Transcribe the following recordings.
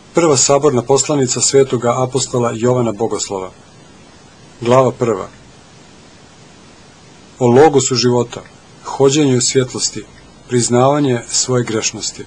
Prva saborna poslanica svetoga apostola Jovana Bogoslova. Glava 1. O logosu života, hođenju u svjetlosti, priznavanje svoje grešnosti.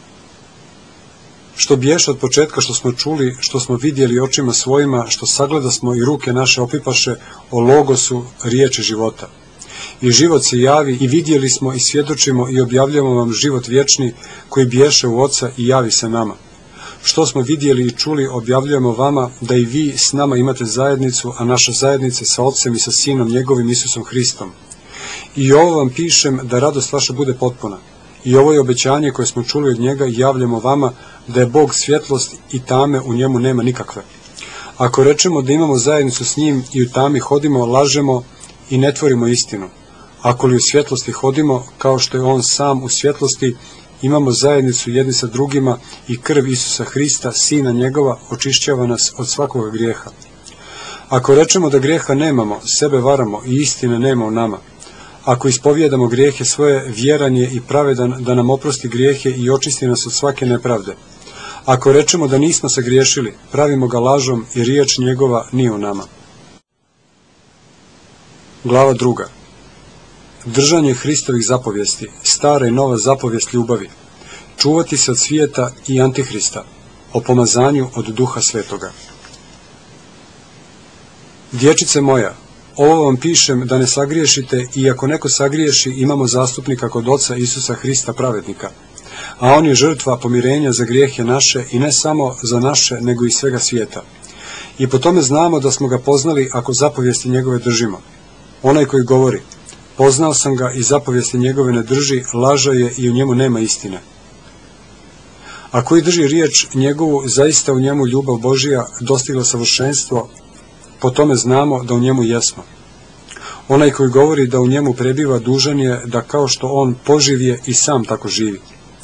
Što biješe od početka što smo čuli, što smo vidjeli očima svojima, što sagledasmo i ruke naše opipaše, o logosu riječi života. I život se javi i vidjeli smo i svjedočimo i objavljamo vam život vječni koji biješe u Oca i javi se nama. Što smo vidjeli i čuli objavljujemo vama, da i vi s nama imate zajednicu, a naša zajednica sa Otcem i sa Sinom njegovim Isusom Hristom. I ovo vam pišem da radost vaša bude potpuna. I ovo je obećanje koje smo čuli od njega i javljamo vama, da je Bog svjetlost i tame u njemu nema nikakve. Ako rečemo da imamo zajednicu s njim i u tami hodimo, lažemo i ne tvorimo istinu. Ako li u svjetlosti hodimo, kao što je on sam u svjetlosti, imamo zajednicu jedni sa drugima i krv Isusa Hrista, Sina njegova, očišćava nas od svakoga grijeha. Ako rečemo da grijeha nemamo, sebe varamo i istine nema u nama. Ako ispovijedamo grijehe svoje, vjeran je i pravedan da nam oprosti grijehe i očisti nas od svake nepravde. Ako rečemo da nismo se griješili, pravimo ga lažom i riječ njegova nije u nama. Glava 2. Držanje Hristovih zapovijesti, stara i nova zapovijest ljubavi, čuvati se od svijeta i Antihrista, o pomazanju od Duha Svetoga. Dječice moja, ovo vam pišem da ne sagriješite, i ako neko sagriješi, imamo zastupnika kod Oca Isusa Hrista pravednika, a on je žrtva pomirenja za grijehe naše, i ne samo za naše, nego i svega svijeta. I po tome znamo da smo ga poznali ako zapovijesti njegove držimo. Onaj koji govori, poznao sam ga i zapovijesti njegove ne drži, lažao je i u njemu nema istine. A koji drži riječ njegovu, zaista u njemu ljubav Božija dostigla savršenstvo, po tome znamo da u njemu jesmo. Onaj koji govori da u njemu prebiva, dužan je da kao što on poživje i sam tako živi.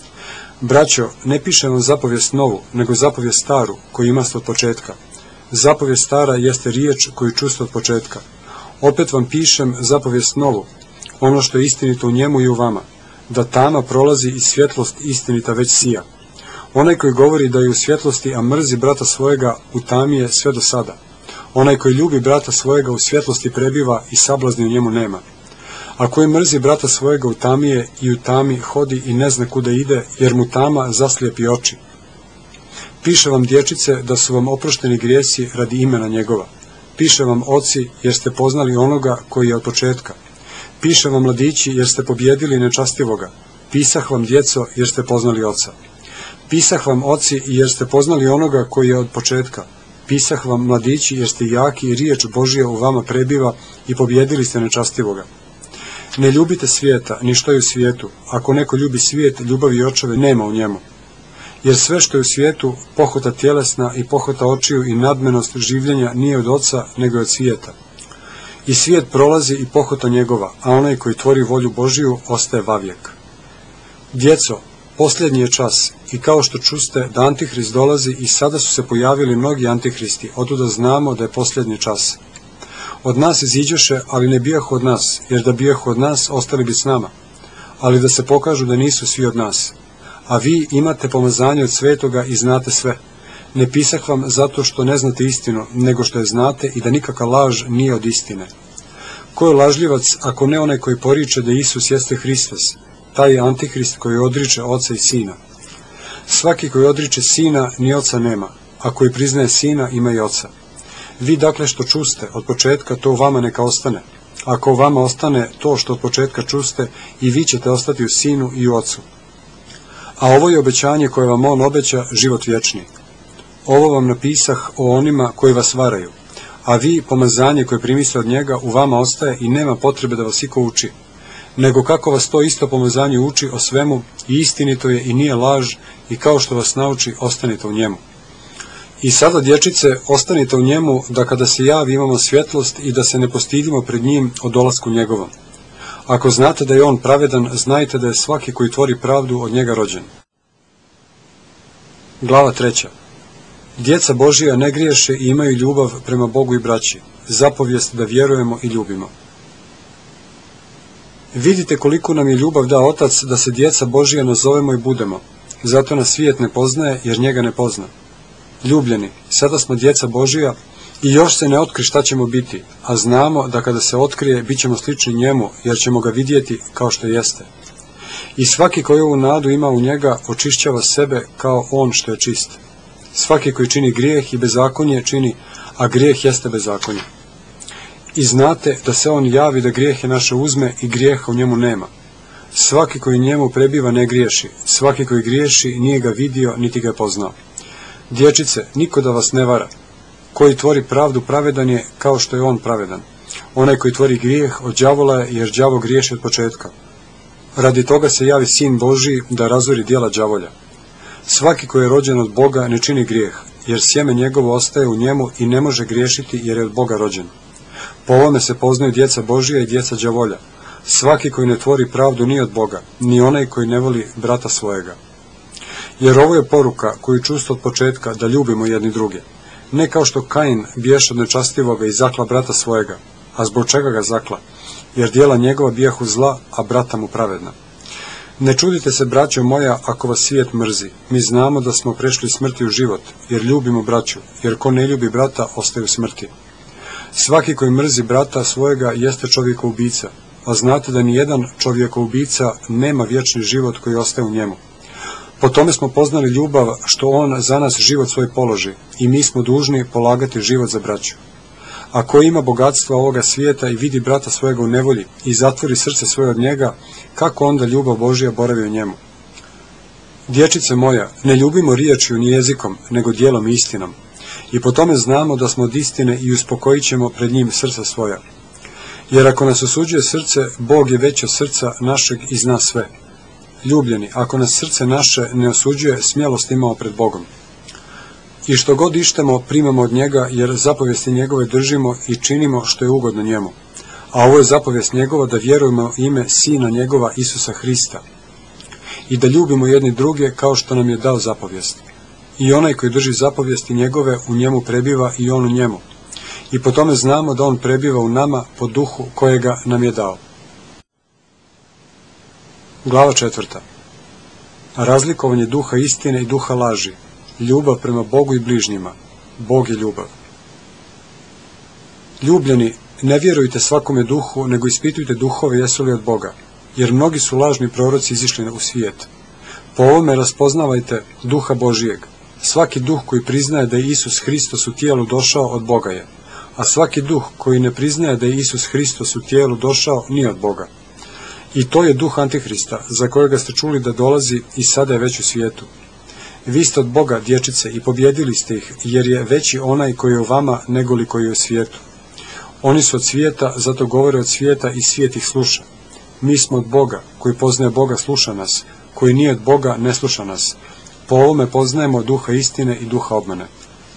Braćo, ne pišem vam zapovijest novu, nego zapovijest staru, koju imaste od početka. Zapovijest stara jeste riječ koju čuste od početka. Opet vam pišem zapovijest novu, ono što je istinito u njemu i u vama, da tama prolazi i svjetlost istinita već sija. Onaj koji govori da je u svjetlosti, a mrzi brata svojega, u tami je sve do sada. Onaj koji ljubi brata svojega u svjetlosti prebiva i sablazni u njemu nema. A koji mrzi brata svojega, u tami je i u tami hodi i ne zna kuda ide, jer mu tama zaslijepi oči. Piše vam, dječice, da su vam oprošteni grijesi radi imena njegova. Piše vam, oci, jer ste poznali onoga koji je od početka. Piše vam, mladići, jer ste pobjedili nečastivoga. Pisah vam, djeco, jer ste poznali Oca. Pisah vam, oci, jer ste poznali onoga koji je od početka. Pisah vam, mladići, jer ste jaki i riječ Božija u vama prebiva i pobjedili ste nečastivoga. Ne ljubite svijeta, ni što je u svijetu. Ako neko ljubi svijet, ljubavi očeve nema u njemu. Jer sve što je u svijetu, pohota tjelesna i pohota očiju i nadmenost življenja nije od Oca, nego od svijeta. I svijet prolazi i pohota njegova, a onaj koji tvori volju Božiju ostaje vavijek. Djeco, posljednji je čas, i kao što čuste da Antihrist dolazi, i sada su se pojavili mnogi Antihristi, otuda znamo da je posljednji čas. Od nas iziđoše, ali ne bijahu od nas, jer da bijahu od nas, ostali bi s nama, ali da se pokažu da nisu svi od nas. A vi imate pomazanje od svetoga i znate sve. Ne pisah vam zato što ne znate istinu, nego što je znate, i da nikakva laž nije od istine. Ko je lažljivac, ako ne onaj koji poriče da Isus jeste Hristos? Taj je Antihrist koji odriče Oca i Sina. Svaki koji odriče Sina, ni Oca nema, a koji priznaje Sina, ima i Oca. Vi dakle što čuste od početka, to u vama neka ostane. Ako u vama ostane to što od početka čuste, i vi ćete ostati u Sinu i u Ocu. A ovo je obećanje koje vam on obeća, život vječni. Ovo vam napisah o onima koji vas varaju, a vi pomazanje koje primiste od njega u vama ostaje i nema potrebe da vas iko uči. Nego kako vas to isto pomazanje uči o svemu, i istinito je i nije laž, i kao što vas nauči, ostanite u njemu. I sada, dječice, ostanite u njemu, da kada se javi imamo svjetlost i da se ne postidimo pred njim o dolasku njegovom. Ako znate da je on pravedan, znajte da je svaki koji tvori pravdu od njega rođen. Glava 3. Djeca Božija ne griješe i imaju ljubav prema Bogu i braći, zapovijest da vjerujemo i ljubimo. Vidite koliko nam je ljubav dao Otac, da se djeca Božija nazovemo i budemo. Zato nas svijet ne poznaje, jer njega ne pozna. Ljubljeni, sada smo djeca Božija i još se ne otkri šta ćemo biti, a znamo da kada se otkrije, bit ćemo slični njemu, jer ćemo ga vidjeti kao što jeste. I svaki koji ovu nadu ima u njega, očišćava sebe kao on što je čist. Svaki koji čini grijeh i bezakonje čini, a grijeh jeste bezakonje. I znate da se on javi da grijehe naše uzme i grijeha u njemu nema. Svaki koji njemu prebiva ne griješi, svaki koji griješi nije ga vidio niti ga je poznao. Dječice, niko da vas ne vara. Koji tvori pravdu pravedan je kao što je on pravedan. Onaj koji tvori grijeh od đavola je, jer đavo griješi od početka. Radi toga se javi Sin Božiji da razori djela đavolja. Svaki koji je rođen od Boga ne čini grijeh, jer sjeme njegovo ostaje u njemu i ne može griješiti jer je od Boga rođen. Po ovome se poznaju djeca Božija i djeca đavolja. Svaki koji ne tvori pravdu nije od Boga, ni onaj koji ne voli brata svojega. Jer ovo je poruka koju čusto od početka, da ljubimo jedni druge. Ne kao što Kain biješe od nečastivoga i zakla brata svojega. A zbog čega ga zakla? Jer djela njegova bijahu zla, a brata mu pravedna. Ne čudite se, braćo moja, ako vas svijet mrzi. Mi znamo da smo prešli smrti u život, jer ljubimo braću, jer ko ne ljubi brata, ostaje u smrti. Svaki koji mrzi brata svojega jeste čovjekoubica, a znate da nijedan čovjekoubica nema vječni život koji ostaje u njemu. Po tome smo poznali ljubav, što on za nas život svoj položi, i mi smo dužni polagati život za braću. A ko ima bogatstva ovoga svijeta i vidi brata svojega u nevolji i zatvori srce svoje od njega, kako onda ljubav Božija boravi u njemu? Dječice moja, ne ljubimo riječju ni jezikom, nego djelom i istinom. I po tome znamo da smo od istine i uspokojit ćemo pred njim srca svoja. Jer ako nas osuđuje srce, Bog je već od srca našeg i zna sve. Ljubljeni, ako nas srce naše ne osuđuje, smjelost imamo pred Bogom. I što god ištemo, primamo od njega, jer zapovijesti njegove držimo i činimo što je ugodno njemu. A ovo je zapovijest njegova, da vjerujemo ime Sina njegova Isusa Hrista i da ljubimo jedni druge kao što nam je dao zapovijest. I onaj koji drži zapovijesti njegove, u njemu prebiva i on u njemu. I po tome znamo da on prebiva u nama po duhu kojega nam je dao. Glava 4. Razlikovanje duha istine i duha laži. Ljubav prema Bogu i bližnjima. Bog je ljubav. Ljubljeni, ne vjerujte svakome duhu, nego ispitujte duhove jesu li od Boga, jer mnogi su lažni proroci izišli u svijet. Po ovome raspoznavajte duha Božijeg. Svaki duh koji priznaje da je Isus Hristos u tijelu došao, od Boga je, a svaki duh koji ne priznaje da je Isus Hristos u tijelu došao, nije od Boga. I to je duh Antihrista, za kojega ste čuli da dolazi i sada je već u svijetu. Vi ste od Boga, dječice, i pobjedili ste ih, jer je veći onaj koji je u vama nego li koji je u svijetu. Oni su od svijeta, zato govore od svijeta i svijet ih sluša. Mi smo od Boga, koji poznaje Boga sluša nas, koji nije od Boga ne sluša nas. Po ovome poznajemo duha istine i duha obmane.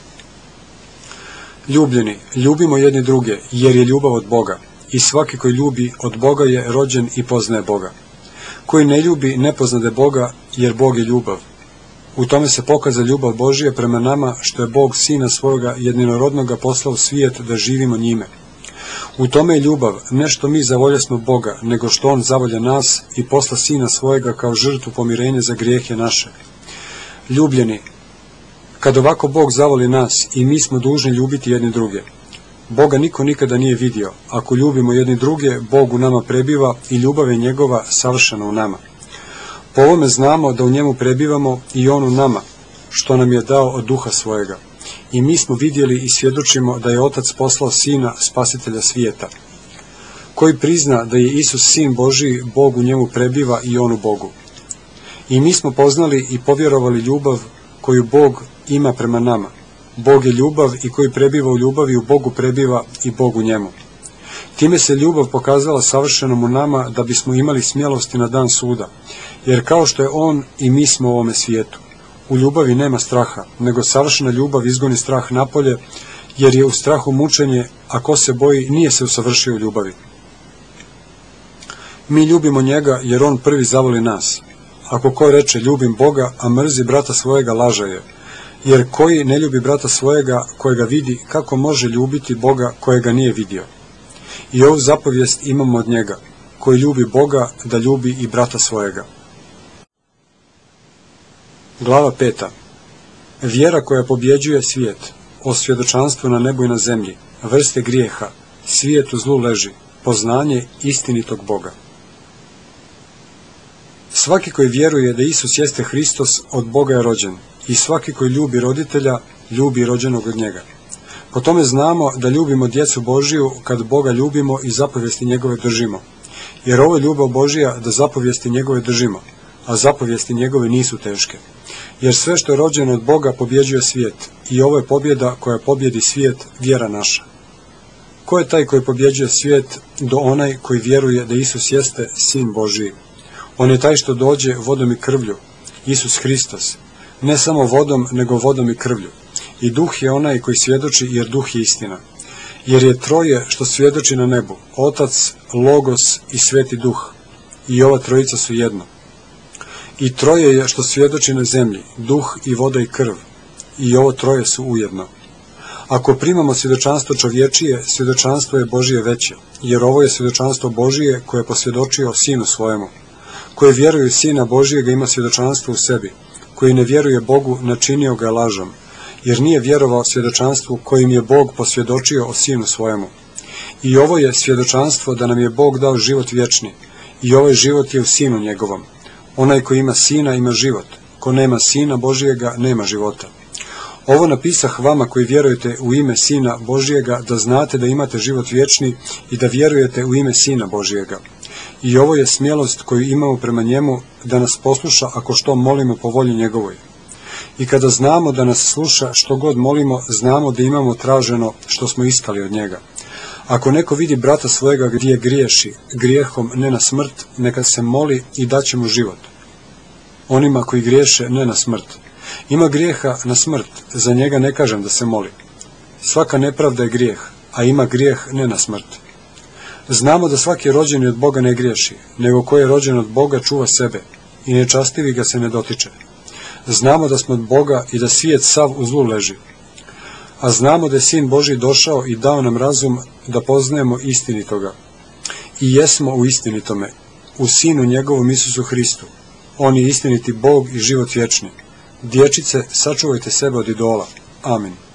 Ljubljeni, ljubimo jedni druge, jer je ljubav od Boga, i svaki koji ljubi od Boga je rođen i poznaje Boga. Koji ne ljubi ne poznade Boga, jer Bog je ljubav. U tome se pokaza ljubav Božija prema nama, što je Bog Sina svojega jedinorodnoga poslao u svijet da živimo njime. U tome je ljubav, ne što mi zavoljasmo Boga, nego što On zavolja nas i posla Sina svojega kao žrtvu pomirenja za grijehe naše. Ljubljeni, kad ovako Bog zavoli nas, i mi smo dužni ljubiti jedni druge. Boga niko nikada nije vidio. Ako ljubimo jedni druge, Bog u nama prebiva i ljubav je njegova savršena u nama. Po ovome znamo da u njemu prebivamo i on u nama, što nam je dao od duha svojega. I mi smo vidjeli i svjedočimo da je Otac poslao Sina, spasitelja svijeta. Koji prizna da je Isus Sin Božiji, Bog u njemu prebiva i on u Bogu. I mi smo poznali i povjerovali ljubav koju Bog ima prema nama. Bog je ljubav i koji prebiva u ljubavi u Bogu prebiva i Bog u njemu. Time se ljubav pokazala savršenom u nama, da bismo imali smjelosti na dan suda, jer kao što je On, i mi smo u ovome svijetu. U ljubavi nema straha, nego savršena ljubav izgoni strah napolje, jer je u strahu mučenje, a ko se boji nije se usavršio u ljubavi. Mi ljubimo njega, jer on prvi zavoli nas. Ako ko reče ljubim Boga, a mrzi brata svojega, laže je. Jer koji ne ljubi brata svojega kojega vidi, kako može ljubiti Boga kojega nije vidio? I ovu zapovijest imamo od njega, koji ljubi Boga, da ljubi i brata svojega. Glava 5. Vjera koja pobjeđuje svijet, o svjedočanstvu na nebu i na zemlji, vrste grijeha, svijet u zlu leži, poznanje istinitog Boga. Svaki koji vjeruje da Isus jeste Hristos, od Boga je rođen, i svaki koji ljubi roditelja, ljubi rođenog od njega. Po tome znamo da ljubimo djecu Božiju kad Boga ljubimo i zapovijesti njegove držimo. Jer ovo je ljubav Božija da zapovijesti njegove držimo, a zapovijesti njegove nisu teške. Jer sve što je rođeno od Boga pobjeđuje svijet, i ovo je pobjeda koja pobjedi svijet, vjera naša. Ko je taj koji pobjeđuje svijet do onaj koji vjeruje da Isus jeste Sin Božiji? On je taj što dođe vodom i krvlju, Isus Hristos, ne samo vodom, nego vodom i krvlju. I Duh je onaj koji svjedoči, jer Duh je istina. Jer je troje što svjedoči na nebu, Otac, Logos i Sveti Duh, i ova trojica su jedno. I troje je što svjedoči na zemlji, Duh i voda i krv, i ovo troje su ujedno. Ako primamo svjedočanstvo čovječije, svjedočanstvo je Božije veće, jer ovo je svjedočanstvo Božije koje je posvjedočio Sinu svojemu. Koji vjeruje u Sina Božijega ima svjedočanstvo u sebi, koji ne vjeruje Bogu načinio ga lažom, jer nije vjerovao svjedočanstvu kojim je Bog posvjedočio o Sinu svojemu. I ovo je svjedočanstvo da nam je Bog dao život vječni, i ovaj život je u Sinu njegovom. Onaj koji ima Sina ima život, ko nema Sina Božijega nema života. Ovo napisah vama koji vjerujete u ime Sina Božijega, da znate da imate život vječni i da vjerujete u ime Sina Božijega. I ovo je smjelost koju imamo prema njemu, da nas posluša ako što molimo po volji njegovoj. I kada znamo da nas sluša što god molimo, znamo da imamo traženo što smo iskali od njega. Ako neko vidi brata svojega gdje griješi, grijehom ne na smrt, neka se moli i daće mu život. Onima koji griješe ne na smrt. Ima grijeha na smrt, za njega ne kažem da se moli. Svaka nepravda je grijeh, a ima grijeh ne na smrt. Znamo da svaki rođeni od Boga ne griješi, nego ko je rođen od Boga čuva sebe, i nečastivi ga se ne dotiče. Znamo da smo od Boga i da svijet sav u zlu leži. A znamo da je Sin Božji došao i dao nam razum da poznajemo istinitoga. I jesmo u istinitome, u Sinu njegovom Isusu Hristu. On je istiniti Bog i život vječni. Dječice, sačuvajte sebe od idola. Amin.